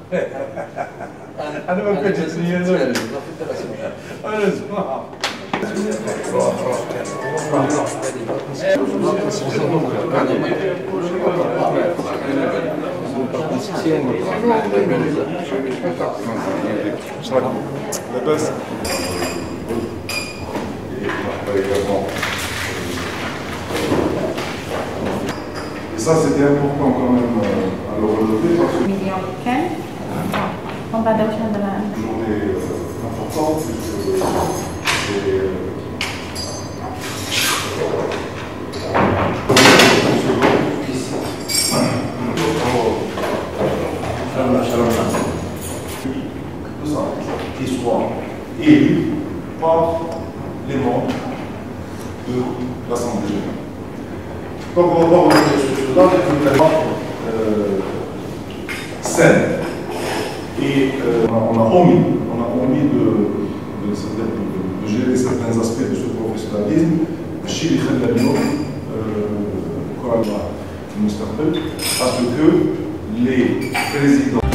أنا ما كنتش أسميه أنا اسمع لاباس Et ça, c'était important quand même à le relever parce que c'est une journée importante puisque qui soit élu par les membres de l'Assemblée générale. Donc on va pas revenir sur cela, c'est vraiment saine. Et on a omis de gérer certains aspects de ce professionnalisme. Chez les parce que les présidents